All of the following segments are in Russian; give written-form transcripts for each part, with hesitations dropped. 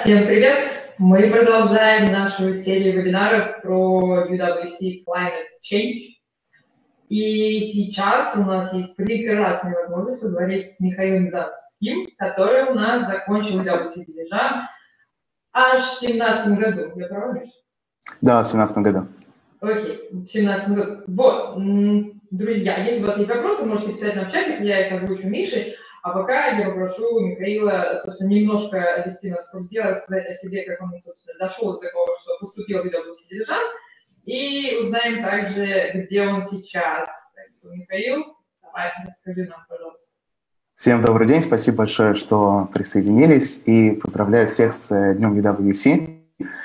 Всем привет! Мы продолжаем нашу серию вебинаров про UWC Climate Change. И сейчас у нас есть прекрасная возможность поговорить с Михаилом Замским, который у нас закончил UWC Дилижан аж в 2017 году. Я права, Миша? Да, в 2017 году. Окей, в 2017 году. Вот, друзья, если у вас есть вопросы, можете писать нам в чатик, я их озвучу Мише. А пока я попрошу Михаила, собственно, немножко ввести нас в курс дела, рассказать о себе, как он, собственно, дошел до такого, что поступил в UWC Дилижан, и узнаем также, где он сейчас. Так что, Михаил, давай, расскажи нам, пожалуйста. Всем добрый день, спасибо большое, что присоединились, и поздравляю всех с Днем UWC.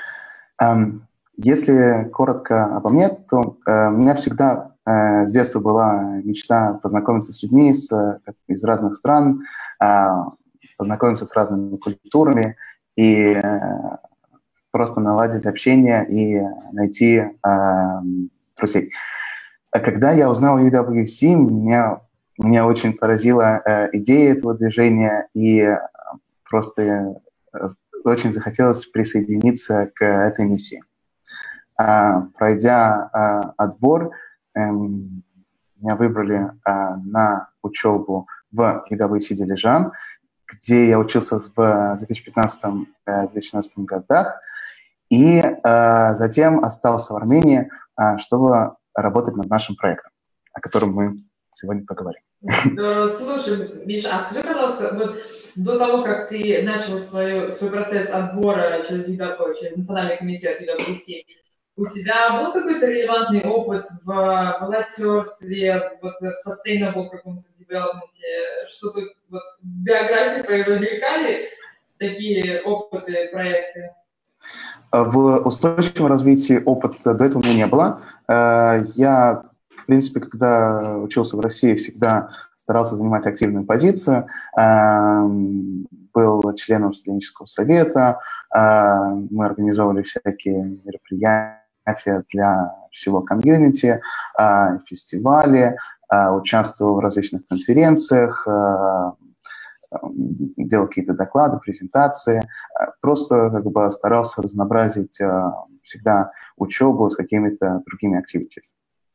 Если коротко обо мне, то у меня всегда с детства была мечта познакомиться с людьми из разных стран, познакомиться с разными культурами и просто наладить общение и найти друзей. Когда я узнал о UWC, меня очень поразила идея этого движения, и просто очень захотелось присоединиться к этой миссии. Пройдя отбор, меня выбрали на учебу в UWC Дилижан, где я учился в 2015-2016 годах, и затем остался в Армении, чтобы работать над нашим проектом, о котором мы сегодня поговорим. Слушай, Миша, а скажи, пожалуйста, вот до того, как ты начал свой процесс отбора через Национальный комитет UWC, у тебя был какой-то релевантный опыт в волонтерстве, вот в sustainable каком-то девелопменте, что-то вот в биографии твоей мелькали такие опыты, проекты? В устойчивом развитии опыта до этого у меня не было. Я, в принципе, когда учился в России, всегда старался занимать активную позицию. Был членом студенческого совета, мы организовывали всякие мероприятия для всего комьюнити, фестивали, участвовал в различных конференциях, делал какие-то доклады, презентации. Просто старался разнообразить всегда учебу с какими-то другими активитетами.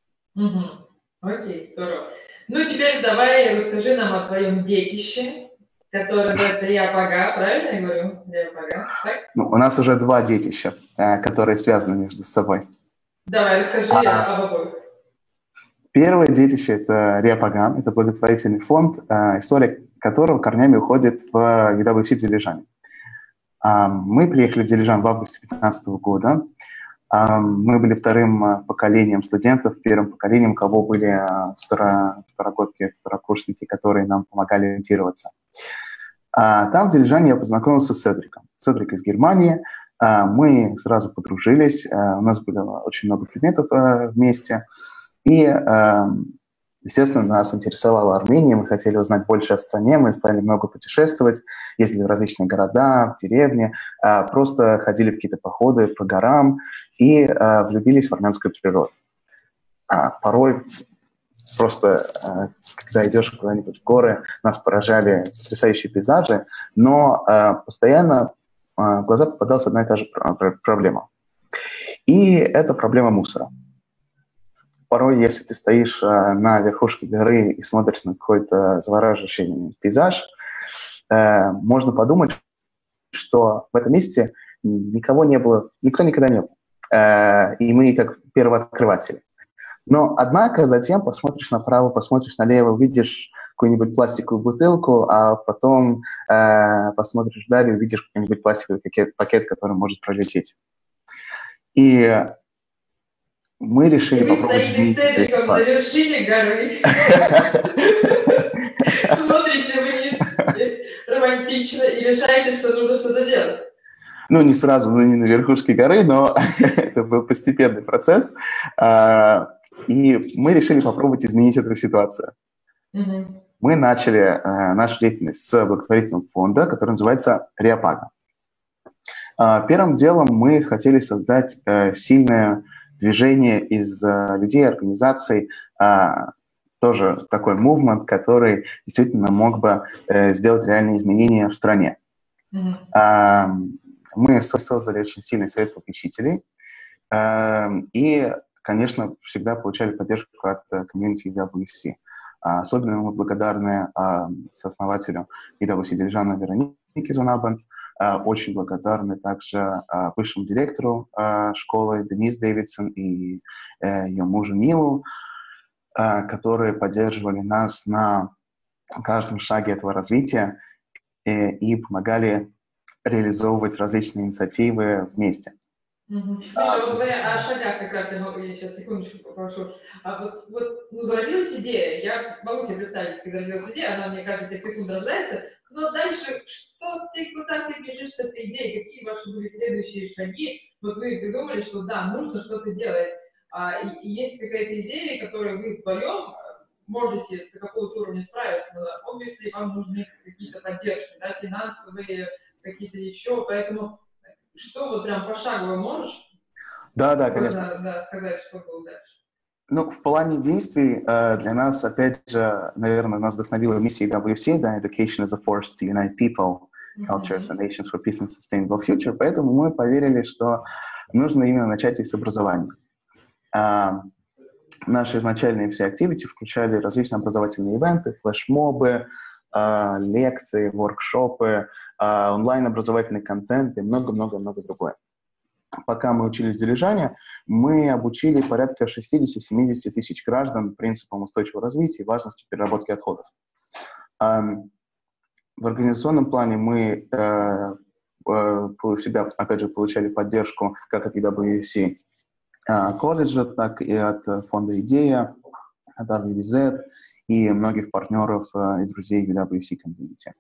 Окей, здорово. Ну, теперь давай расскажи нам о твоем детище, которое называется Риапага, правильно я говорю? Риапага, так? Ну, у нас уже два детища, которые связаны между собой. Давай, расскажи об обоих. Первое детище – это Риапага, это благотворительный фонд, история которого корнями уходит в UWC Дилижане. Мы приехали в Дилижан в августе 2015 года. Мы были вторым поколением студентов, первым поколением, у кого были второгодки, второкурсники, которые нам помогали ориентироваться. Там в Дилижане я познакомился с Седриком. Седрик из Германии. Мы сразу подружились, у нас было очень много предметов вместе. И, естественно, нас интересовала Армения, мы хотели узнать больше о стране, мы стали много путешествовать, ездили в различные города, в деревни, просто ходили в какие-то походы по горам и влюбились в армянскую природу. Порой просто, когда идешь куда-нибудь в горы, нас поражали потрясающие пейзажи, но постоянно в глаза попадалась одна и та же проблема. И это проблема мусора. Порой, если ты стоишь на верхушке горы и смотришь на какой-то завораживающий пейзаж, можно подумать, что в этом месте никого не было, никто никогда не был. И мы как первооткрыватели. Но, однако, затем посмотришь направо, посмотришь налево, увидишь какую-нибудь пластиковую бутылку, а потом посмотришь вдаль и увидишь какой-нибудь пластиковый пакет, который может пролететь. И мы решили попробовать... Вы стоите с Седриком на вершине горы, смотрите вниз романтично и решаете, что нужно что-то делать. Ну, не сразу, не на верхушке горы, но это был постепенный процесс. И мы решили попробовать изменить эту ситуацию. Мы начали нашу деятельность с благотворительного фонда, который называется Риапага. Первым делом мы хотели создать сильное движение из людей, организаций, тоже такой мувмент, который действительно мог бы сделать реальные изменения в стране. Мы создали очень сильный совет попечителей и, конечно, всегда получали поддержку от комьюнити EWC. Особенно мы благодарны сооснователю EWC Дилижану Веронике Зунабанд, очень благодарны также бывшему директору школы Денис Дэвидсон и ее мужу Нилу, которые поддерживали нас на каждом шаге этого развития и помогали реализовывать различные инициативы вместе. Миша, вот говоря о шагах, как раз я сейчас секундочку попрошу. Зародилась идея, я могу себе представить, как зародилась идея, она, мне кажется, 5 секунд рождается, но дальше, куда ты бежишь с этой идеей, какие ваши были следующие шаги? Вот вы придумали, что да, нужно что-то делать, и есть какая-то идея, которую вы вдвоем можете до какого-то уровня справиться, но, obviously, вам нужны какие-то поддержки, да, финансовые, какие-то еще, поэтому что вот прям пошагово можешь? Да, конечно. Сказать, что было дальше? Ну, в плане действий для нас, опять же, наверное, нас вдохновила миссия EWC, да, Education as a Force to Unite People, Cultures and Nations for Peace and Sustainable Future, поэтому мы поверили, что нужно именно начать с образования. Наши изначальные все активити включали различные образовательные ивенты, флешмобы, лекции, воркшопы, онлайн-образовательный контент и много-много-много другое. Пока мы учились в Дилижане, мы обучили порядка 60-70 тысяч граждан принципам устойчивого развития и важности переработки отходов. В организационном плане мы всегда, опять же, получали поддержку как от EWC колледжа, так и от фонда «Идея», от RVZ и многих партнеров и друзей EWC комьюнити.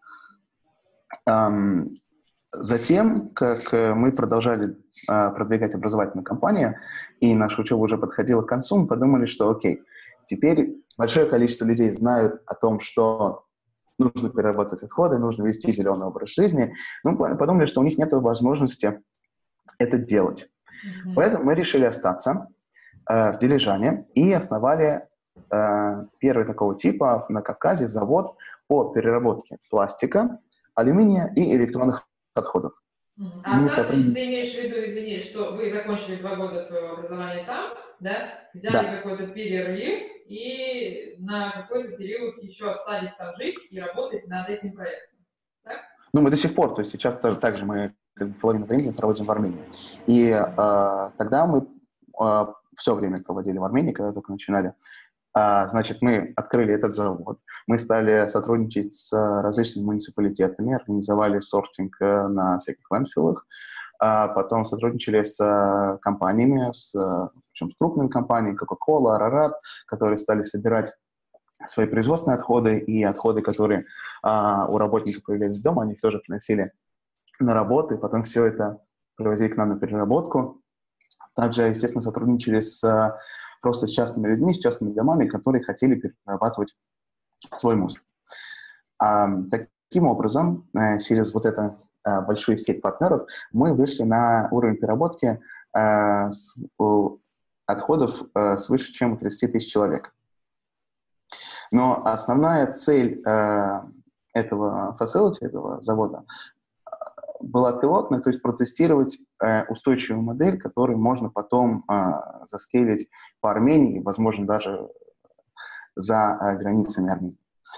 Затем, как мы продолжали продвигать образовательную кампанию, и наша учеба уже подходила к концу, мы подумали, что окей, теперь большое количество людей знают о том, что нужно перерабатывать отходы, нужно вести зеленый образ жизни, но мы подумали, что у них нет возможности это делать. Поэтому мы решили остаться в Дилижане и основали первый такого типа на Кавказе завод по переработке пластика, алюминия и электронных отходов. Ты имеешь в виду, извини, что вы закончили 2 года своего образования там, да? Взяли какой-то перерыв и на какой-то период еще остались там жить и работать над этим проектом, так? Ну, мы до сих пор, то есть сейчас также мы половину времени проводим в Армении. И тогда мы все время проводили в Армении, когда только начинали. Значит, мы открыли этот завод, мы стали сотрудничать с различными муниципалитетами, организовали сортинг на всяких лендфиллах, потом сотрудничали с компаниями, причем с крупными компаниями, Coca-Cola, Ararat, которые стали собирать свои производственные отходы и отходы, которые у работников появлялись дома, они их тоже приносили на работу, и потом все это привозили к нам на переработку. Также, естественно, сотрудничали просто с частными людьми, с частными домами, которые хотели перерабатывать свой мусор. Таким образом, через вот эту большую сеть партнеров мы вышли на уровень переработки отходов свыше, чем у 30 тысяч человек. Но основная цель этого facility, этого завода, была пилотная, то есть протестировать устойчивую модель, которую можно потом заскейлить по Армении, возможно, даже за границами Армении.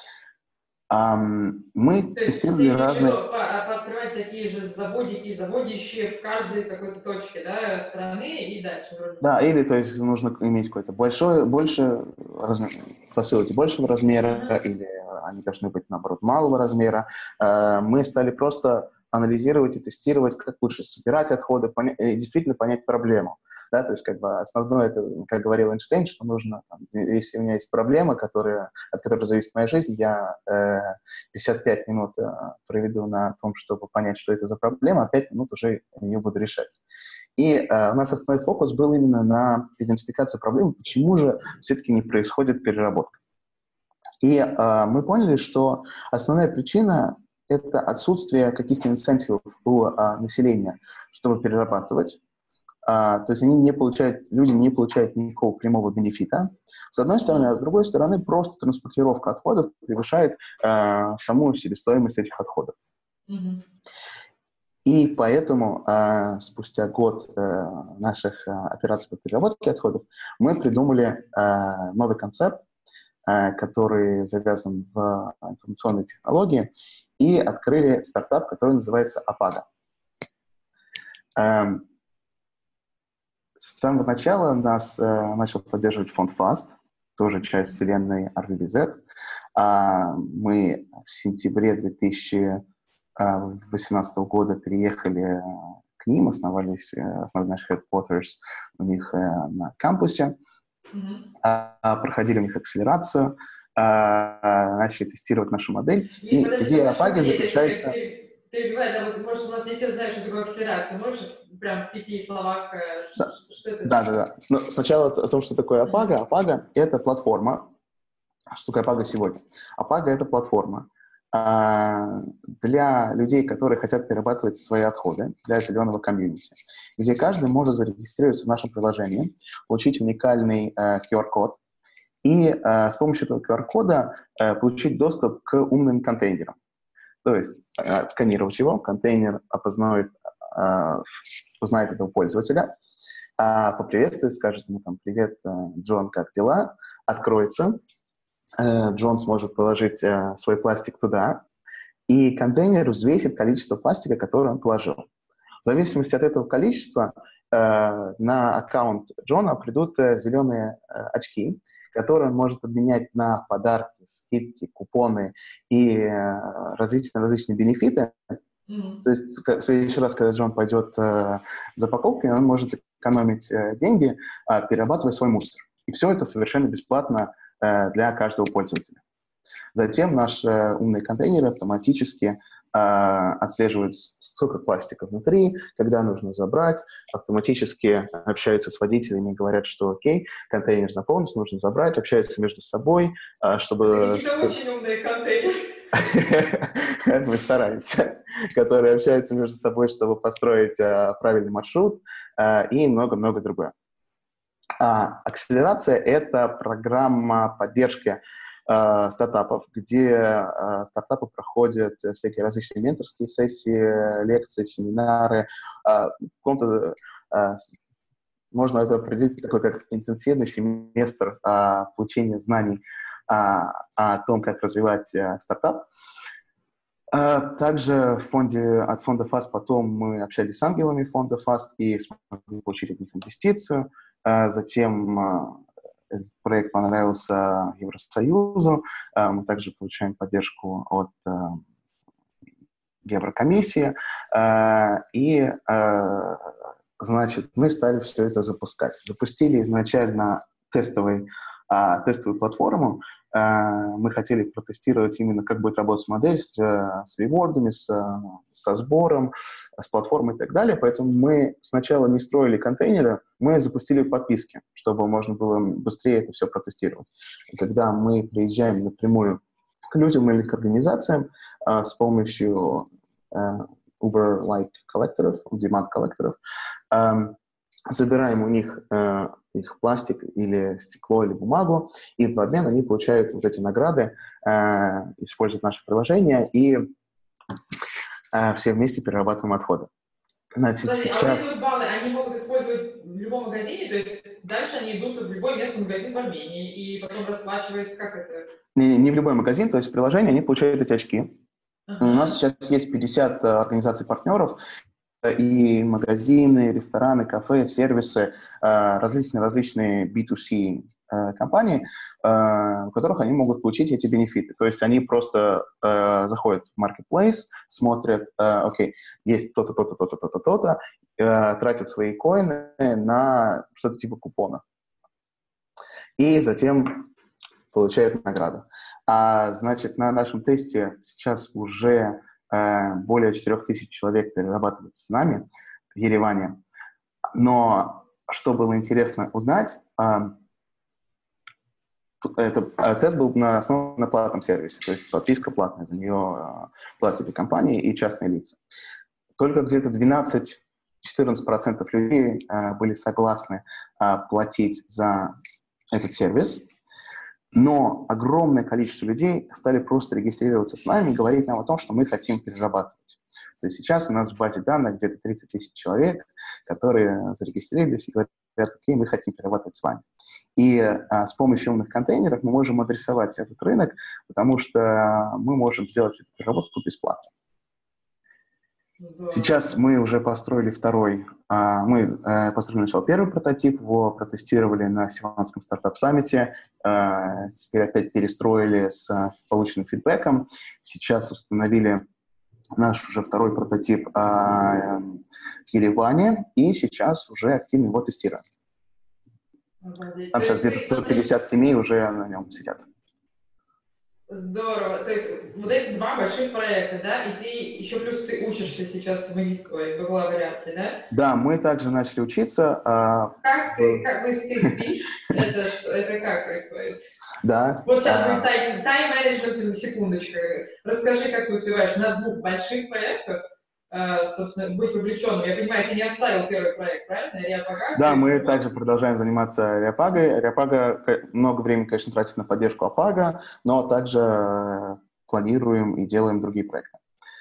Мы тестировали разные... Пооткрывать такие же заводики, заводища в каждой какой-то точке, да, страны и дальше. Да, или то есть нужно иметь какой-то больше размер, facility большего размера, или они должны быть, наоборот, малого размера. Мы стали просто анализировать и тестировать, как лучше собирать отходы, действительно понять проблему. Да, то есть как бы основное, это, как говорил Эйнштейн, что нужно, если у меня есть проблема, от которой зависит моя жизнь, я 55 минут проведу на том, чтобы понять, что это за проблема, а 5 минут уже ее буду решать. И у нас основной фокус был именно на идентификацию проблемы, почему же все-таки не происходит переработка. И мы поняли, что основная причина – это отсутствие каких-то инцентивов у населения, чтобы перерабатывать. То есть люди не получают никакого прямого бенефита, с одной стороны, а с другой стороны, просто транспортировка отходов превышает саму себестоимость этих отходов. И поэтому спустя год наших операций по переработке отходов мы придумали новый концепт, который завязан в информационной технологии, и открыли стартап, который называется Apaga. С самого начала нас начал поддерживать фонд FAST, тоже часть вселенной RVBZ. Мы в сентябре 2018 года переехали к ним, основали наш headquarters у них на кампусе, проходили у них акселерацию, начали тестировать нашу модель. И идея Apaga заключается... Перебивай, может, у нас не все знают, что такое акселерация. Можешь прям в 5 словах, что это? Да. Но сначала о том, что такое Apaga. Apaga — это платформа. Что такое Apaga сегодня? Apaga — это платформа для людей, которые хотят перерабатывать свои отходы, для зеленого комьюнити, где каждый может зарегистрироваться в нашем приложении, получить уникальный QR-код и с помощью этого QR-кода получить доступ к умным контейнерам. То есть отсканировать его, контейнер узнает этого пользователя, поприветствует, скажет ему там: «Привет, Джон, как дела?» Откроется, Джон сможет положить свой пластик туда, и контейнер взвесит количество пластика, которое он положил. В зависимости от этого количества на аккаунт Джона придут зеленые очки, которые он может обменять на подарки, скидки, купоны и различные бенефиты. То есть в следующий раз, когда Джон пойдет за покупкой, он может экономить деньги, перерабатывая свой мусор. И все это совершенно бесплатно для каждого пользователя. Затем наши умные контейнеры автоматически отслеживают, сколько пластика внутри, когда нужно забрать, автоматически общаются с водителями и говорят, что окей, контейнер заполнился, нужно забрать, общаются между собой, чтобы... Какие-то очень умные контейнеры. Мы стараемся, которые общаются между собой, чтобы построить правильный маршрут и много-много другое. Акселерация — это программа поддержки стартапов, где стартапы проходят всякие различные менторские сессии, лекции, семинары. В каком-то можно это определить такой как интенсивный семестр получения знаний о том, как развивать стартап. Также от фонда FAST потом мы общались с ангелами фонда FAST и смогли получить от них инвестицию. Затем этот проект понравился Евросоюзу. Мы также получаем поддержку от Еврокомиссии. И, значит, мы стали все это запускать. Запустили изначально тестовую платформу. Мы хотели протестировать именно, как будет работать модель с ревордами, со сбором, с платформой и так далее. Поэтому мы сначала не строили контейнеры, мы запустили подписки, чтобы можно было быстрее это все протестировать. И когда мы приезжаем напрямую к людям или к организациям с помощью Uber-like коллекторов, demand-коллекторов, забираем у них их пластик или стекло, или бумагу, и в обмен они получают вот эти награды, используют наше приложение, и все вместе перерабатываем отходы. Значит, Подожди, сейчас... баллы они могут использовать в любом магазине, то есть дальше они идут в любой местный магазин в Армении, и потом расплачиваются, как это? Не в любой магазин, то есть в приложении они получают эти очки. У нас сейчас есть 50 организаций-партнеров, и магазины, рестораны, кафе, сервисы, различные B2C компании, у которых они могут получить эти бенефиты. То есть они просто заходят в marketplace, смотрят, окей, есть то-то, то-то, то-то, то-то, то-то, тратят свои коины на что-то типа купона. И затем получают награду. Значит, на нашем тесте сейчас уже более 4000 человек перерабатывается с нами в Ереване. Но что было интересно узнать, тест был основан на платном сервисе, то есть подписка платная, за нее платят и компании, и частные лица. Только где-то 12-14% людей были согласны платить за этот сервис, но огромное количество людей стали просто регистрироваться с нами и говорить нам о том, что мы хотим перерабатывать. То есть сейчас у нас в базе данных где-то 30 тысяч человек, которые зарегистрировались и говорят, окей, мы хотим перерабатывать с вами. И с помощью умных контейнеров мы можем адресовать этот рынок, потому что мы можем сделать эту переработку бесплатно. Здорово. Сейчас мы уже построили построили сначала первый прототип, его протестировали на Севанском стартап-саммите, теперь опять перестроили с полученным фидбэком. Сейчас установили наш уже второй прототип в Ереване, и сейчас уже активно его тестируем. Обалдеть. Там То сейчас есть где-то 150 семей уже на нем сидят. Здорово. То есть вот эти два больших проекта, да, и ты еще плюс ты учишься сейчас в бакалавриате, да? Да, мы также начали учиться. Ты спишь? Это как происходит? Да. Вот сейчас будет тайм-менеджмент, секундочку. Расскажи, как ты успеваешь на двух больших проектах, собственно, быть увлеченным. Я понимаю, ты не оставил первый проект, правильно? Реапага? Да, мы также продолжаем заниматься Реапагой. Реапага много времени, конечно, тратит на поддержку Апага, но также планируем и делаем другие проекты.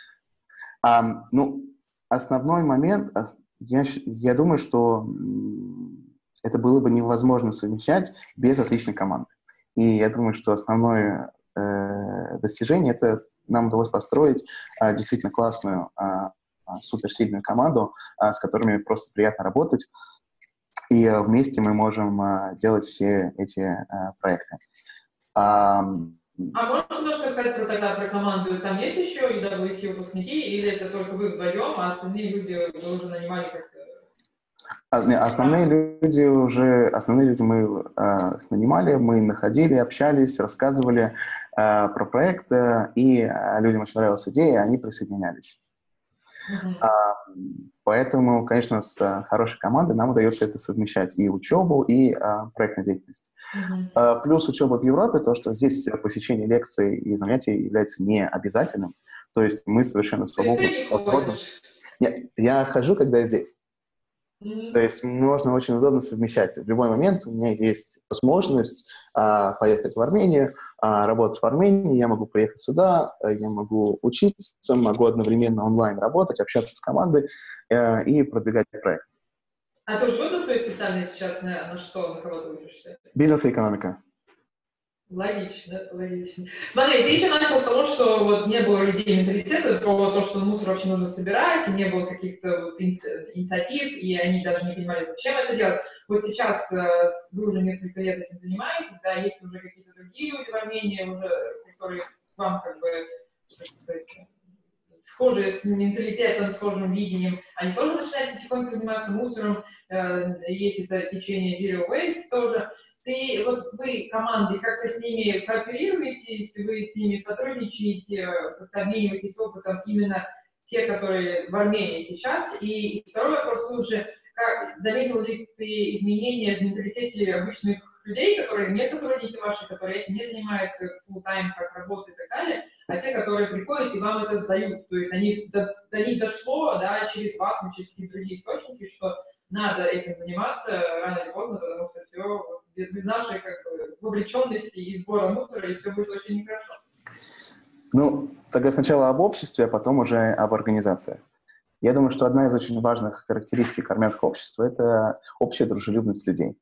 Основной момент, я думаю, что это было бы невозможно совмещать без отличной команды. И я думаю, что основное достижение – это нам удалось построить действительно классную, суперсильную команду, с которыми просто приятно работать. И вместе мы можем делать все эти проекты. Можешь немножко сказать про команду? Там есть еще EWC выпускники, или это только вы вдвоем, а остальные люди вы уже нанимали как-то? Основные люди мы нанимали, мы находили, общались, рассказывали про проект, и людям очень нравилась идея, они присоединялись. Поэтому, конечно, с хорошей командой нам удается это совмещать и учебу, и проектную деятельность. Плюс учеба в Европе, то, что здесь посещение лекций и занятий является не обязательным, то есть мы совершенно свободны. То есть ты не ходишь? Нет, я хожу, когда я здесь. То есть можно очень удобно совмещать. В любой момент у меня есть возможность поехать в Армению, работать в Армении, я могу приехать сюда, я могу учиться, могу одновременно онлайн работать, общаться с командой и продвигать проект. А ты уже выбрал свою специальность сейчас на что, на кого ты учишься? Бизнес и экономика. Логично, логично. Смотри, ты еще начал с того, что вот не было у людей менталитета про то, что мусор вообще нужно собирать, и не было каких-то вот инициатив, и они даже не понимали, зачем это делать. Вот сейчас вы уже несколько лет этим занимаетесь, да, есть уже какие-то другие люди в Армении, уже, которые к вам как бы, как сказать, схожие с менталитетом, схожим видением, они тоже начинают потихоньку заниматься мусором, есть это течение Zero Waste тоже. Вы команды, как-то с ними кооперируетесь, вы с ними сотрудничаете, как-то обмениваетесь опытом именно те, которые в Армении сейчас? И второй вопрос тут же, заметил ли ты изменения в менталитете обычных людей, которые не сотрудники ваши, которые этим не занимаются full-time, как работают и так далее, а те, которые приходят и вам это сдают, то есть до них дошло, да, через вас, через какие-то другие источники, что надо этим заниматься рано или поздно, потому что все без нашей как бы вовлеченности и сбора мусора, и все будет очень нехорошо. Тогда сначала об обществе, а потом уже об организации. Я думаю, что одна из очень важных характеристик армянского общества – это общая дружелюбность людей.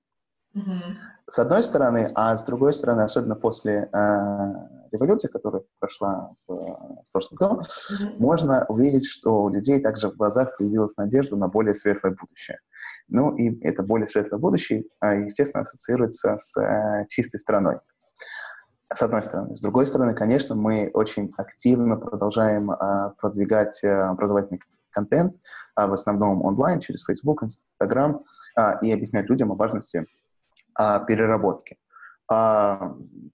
С одной стороны, а с другой стороны, особенно после революции, которая прошла в прошлом году, можно увидеть, что у людей также в глазах появилась надежда на более светлое будущее. И это более светлое будущее, естественно, ассоциируется с чистой страной. С одной стороны. С другой стороны, конечно, мы очень активно продолжаем продвигать образовательный контент, в основном онлайн, через Facebook, Instagram, и объяснять людям о важности переработки. Я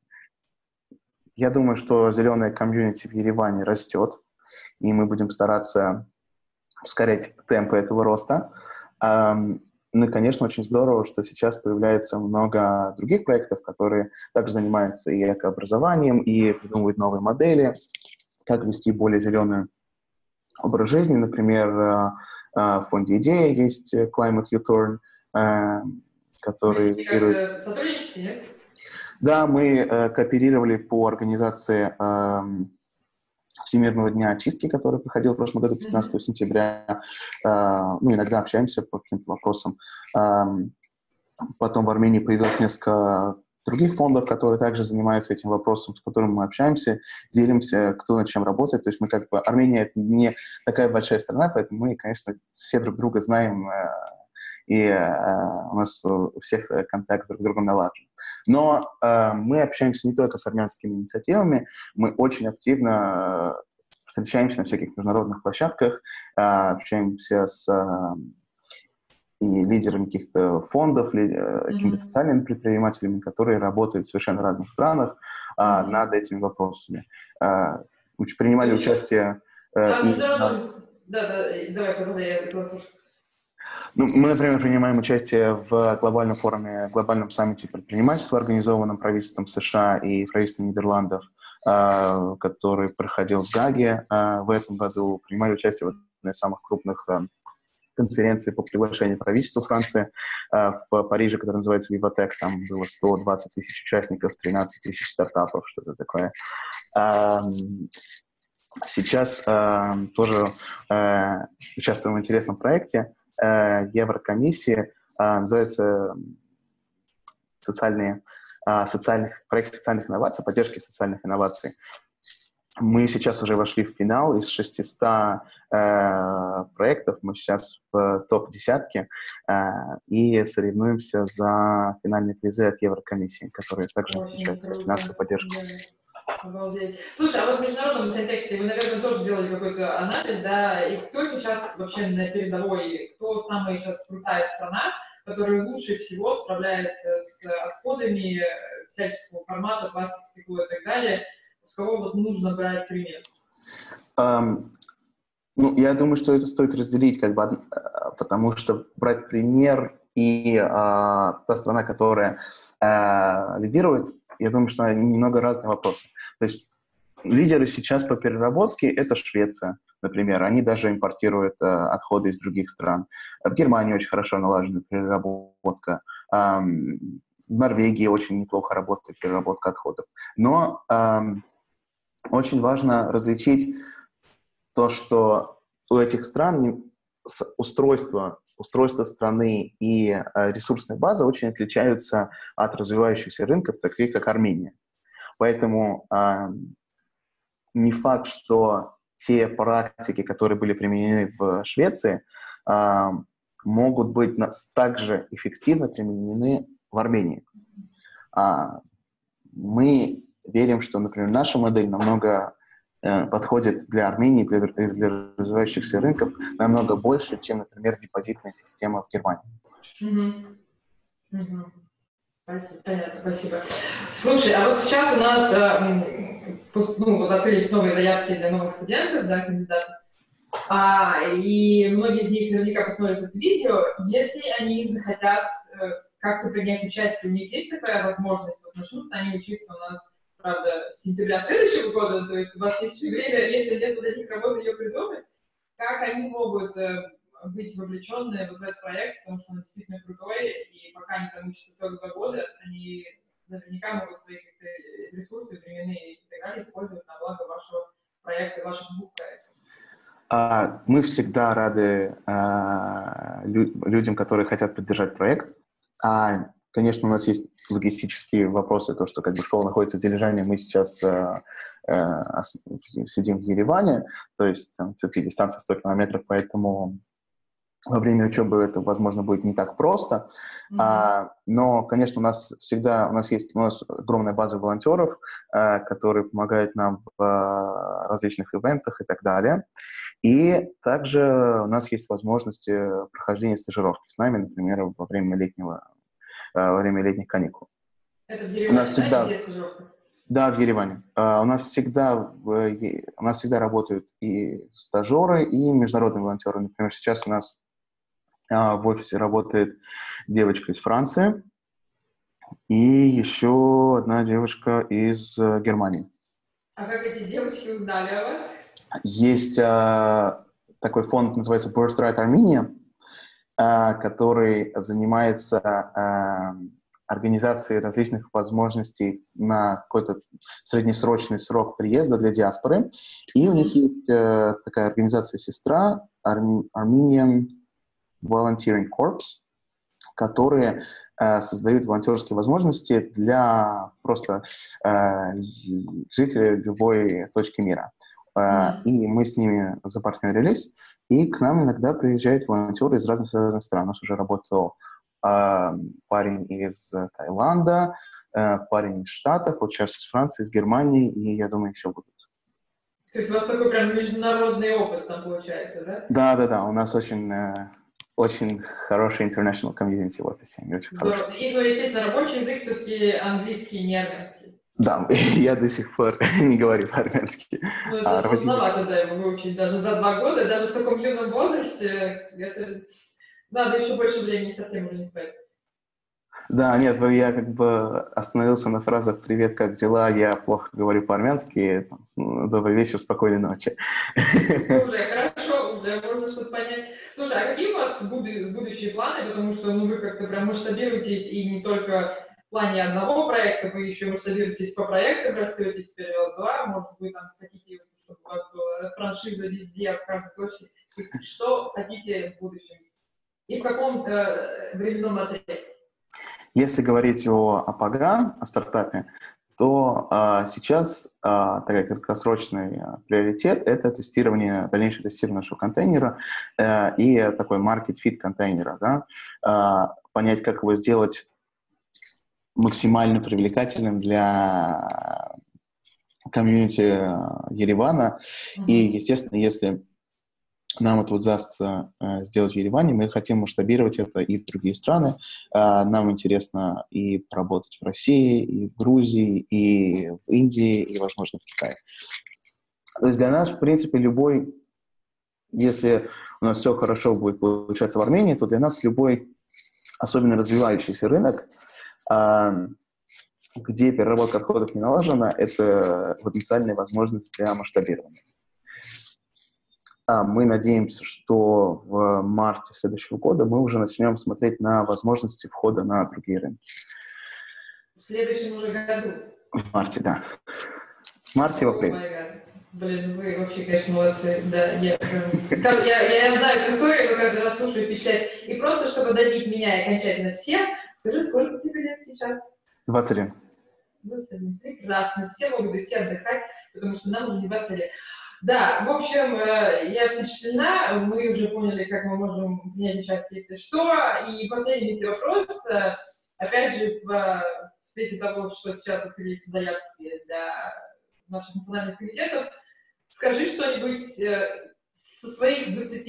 думаю, что зеленая комьюнити в Ереване растет, и мы будем стараться ускорять темпы этого роста. И, конечно, очень здорово, что сейчас появляется много других проектов, которые также занимаются и экообразованием, и придумывают новые модели, как вести более зеленый образ жизни. Например, в фонде «Идея» есть Climate U-Turn, который лидирует... Сотрудничаете, нет? Да, мы кооперировали по организации Всемирного дня очистки, который проходил в прошлом году, 15 сентября. Ну, иногда общаемся по каким-то вопросам. Потом в Армении появилось несколько других фондов, которые также занимаются этим вопросом, с которыми мы общаемся, делимся, кто над чем работает. То есть мы как бы... Армения — это не такая большая страна, поэтому мы, конечно, все друг друга знаем, и у нас у всех контакт друг с другом налажен. Но мы общаемся не только с армянскими инициативами, мы очень активно встречаемся на всяких международных площадках, общаемся с и лидерами каких-то фондов, какими-то социальными предпринимателями, которые работают в совершенно разных странах над этими вопросами. Принимали участие... Давай, продолжай, я слушаю. Ну, мы, например, принимаем участие в глобальном форуме, глобальном саммите предпринимательства, организованном правительством США и правительством Нидерландов, который проходил в Гаге в этом году. Принимали участие в одной из самых крупных конференций по приглашению правительства Франции в Париже, которая называется Vivatech. Там было 120 тысяч участников, 13 тысяч стартапов, что-то такое. Сейчас тоже участвуем в интересном проекте Еврокомиссии, называется проект социальных инноваций, поддержки социальных инноваций. Мы сейчас уже вошли в финал. Из 600 проектов мы сейчас в топ-10 и соревнуемся за финальные призы от Еврокомиссии, которые также отличаются от финансовой поддержки. Обалдеть. Слушай, а вот в международном контексте вы, наверное, тоже сделали какой-то анализ, да, и кто сейчас вообще на передовой, кто самая сейчас крутая страна, которая лучше всего справляется с отходами всяческого формата, пластик, стекло и так далее, с кого вот нужно брать пример? Ну, я думаю, что это стоит разделить, потому что брать пример и та страна, которая лидирует, я думаю, что немного разные вопросы. То есть лидеры сейчас по переработке — это Швеция, например. Они даже импортируют отходы из других стран. В Германии очень хорошо налажена переработка. В Норвегии очень неплохо работает переработка отходов. Но очень важно различить то, что у этих стран устройство страны и ресурсная база очень отличаются от развивающихся рынков, таких как Армения. Поэтому не факт, что те практики, которые были применены в Швеции, могут быть также эффективно применены в Армении. Мы верим, что, например, наша модель намного подходит для Армении, для развивающихся рынков намного больше, чем, например, депозитная система в Германии. Понятно, спасибо. Слушай, а вот сейчас у нас вот открылись новые заявки для новых студентов, да, кандидатов, и многие из них наверняка посмотрят это видео. Если они захотят как-то принять участие, у них есть такая возможность? Вот начнут они учиться у нас, правда, с сентября следующего года, то есть у вас есть время, если нет для них работы, ее придумать. Как они могут быть вовлеченные в этот проект, потому что он действительно крутой, и пока они там учатся целых 2 года, они наверняка могут свои ресурсы временные и так далее использовать на благо вашего проекта, ваших 2 проектов. Мы всегда рады людям, которые хотят поддержать проект. Конечно, у нас есть логистические вопросы, то, что как бы школа находится в Дилижане, мы сейчас сидим в Ереване, то есть там все-таки дистанция 100 километров, поэтому во время учебы это, возможно, будет не так просто. Но, конечно, у нас огромная база волонтеров, которые помогают нам в различных ивентах и так далее. И также у нас есть возможность прохождения стажировки с нами, например, во время летних каникул. Это в Ереване, где стажировка? Да, в Ереване. У нас всегда работают и стажеры, и международные волонтеры. Например, сейчас у нас в офисе работает девочка из Франции и еще одна девочка из Германии. А как эти девочки узнали о вас? Есть такой фонд, называется Birthright Armenia, который занимается организации различных возможностей на какой-то среднесрочный срок приезда для диаспоры. И у них есть такая организация-сестра Armenian Volunteering Corps, которые создают волонтерские возможности для просто жителей любой точки мира. И мы с ними запартнерились, и к нам иногда приезжают волонтеры из разных стран. У нас уже работал парень из Таиланда, парень из Штатов, вот сейчас из Франции, из Германии, и я думаю, еще будут. То есть у вас такой прям международный опыт там получается, да? Да, у нас очень хороший international community в офисе. Здорово. И, ну, естественно, рабочий язык все-таки английский, не армянский. Да, я до сих пор не говорю по-армянски. Ну, это сложновато, да, его выучить даже за 2 года, даже в таком юном возрасте. Это... Надо еще больше времени, совсем уже не спать. Да, нет, я как бы остановился на фразах «Привет, как дела?», «Я плохо говорю по-армянски», «Добрый вечер, спокойной ночи». Уже хорошо, уже можно что-то понять. Слушай, а какие у вас будущие планы? Потому что вы как-то прям масштабируетесь, и не только в плане одного проекта, вы еще масштабируетесь по проектам, растете, теперь у вас 2, может, вы там хотите, чтобы у вас была франшиза везде, в каждой точке. Что хотите в будущем? И в каком временном отрезке? Если говорить о АПГ, о стартапе, то сейчас такой краткосрочный приоритет – это дальнейшее тестирование нашего контейнера и такой market fit контейнера. Да? Понять, как его сделать максимально привлекательным для комьюнити Еревана. И, естественно, если нам это удастся сделать в Ереване, мы хотим масштабировать это и в другие страны. Нам интересно и поработать в России, и в Грузии, и в Индии, и, возможно, в Китае. То есть для нас, в принципе, если у нас все хорошо будет получаться в Армении, то для нас любой, особенно развивающийся рынок, где переработка отходов не налажена, это потенциальная возможность для масштабирования. Мы надеемся, что в марте следующего года мы уже начнем смотреть на возможности входа на другие рынки. В следующем уже году? В марте, да. В марте, в апреле. Блин, вы вообще, конечно, молодцы. Да, я знаю эту историю, но каждый раз слушаю и впечатляюсь. И просто, чтобы добить меня и окончательно всех, скажи, сколько тебе лет сейчас? 21. 21. Прекрасно. Все могут идти отдыхать, потому что нам уже не 20 лет. Да, в общем, я впечатлена, мы уже поняли, как мы можем принять участие, если что. И последний вопрос, опять же, в свете того, что сейчас открылись заявки для наших национальных комитетов, скажи что-нибудь со своих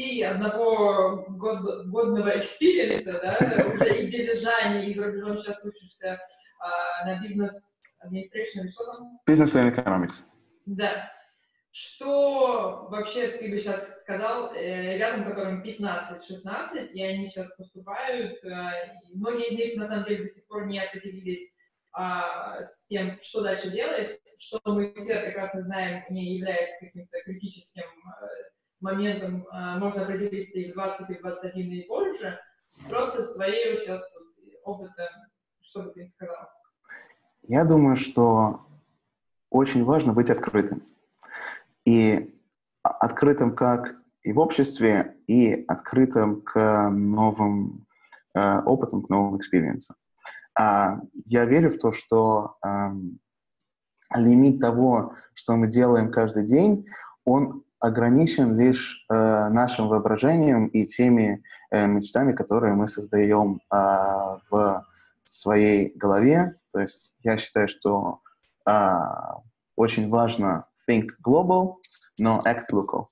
21-годного экспириенса, да, уже и дележане, и за рубежом сейчас учишься на бизнес-администрейшн, или что там? Business and Economics. Да. Что вообще ты бы сейчас сказал ребятам, которым 15-16, и они сейчас поступают, и многие из них на самом деле до сих пор не определились с тем, что дальше делать, что мы все прекрасно знаем, не является каким-то критическим моментом, можно определиться и в 20, и в 21, и позже, просто с твоей сейчас опытом, что бы ты им сказал? Я думаю, что очень важно быть открытым. И открытым как и в обществе, и открытым к новым опытам, к новым экспириенсам. Я верю в то, что лимит того, что мы делаем каждый день, он ограничен лишь нашим воображением и теми мечтами, которые мы создаем в своей голове. То есть я считаю, что очень важно think global, но act local.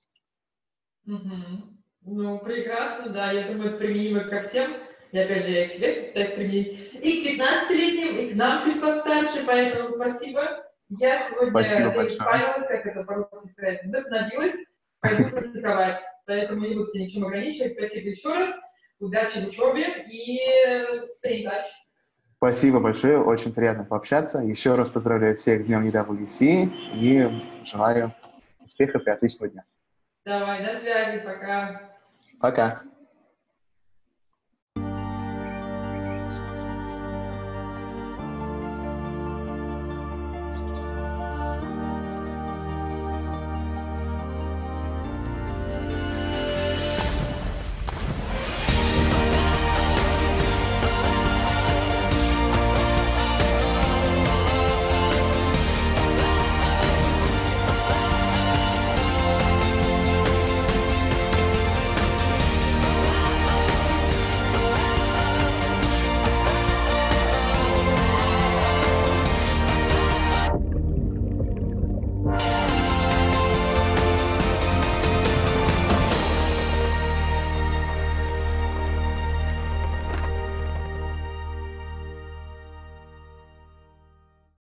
Ну, прекрасно, да. Я думаю, это применимо ко всем. И опять же, я к себе пытаюсь применить. И к 15-летним, и к нам чуть постарше, поэтому спасибо. Я сегодня инспирировалась, как это по-русски сказать, вдохновилась, пойду практиковать. Поэтому не буду себя ничем ограничивать. Спасибо еще раз. Удачи в учебе и stay in touch. Спасибо большое, очень приятно пообщаться. Еще раз поздравляю всех с Днем EWC и желаю успехов и отличного дня. Давай, до связи, пока. Пока.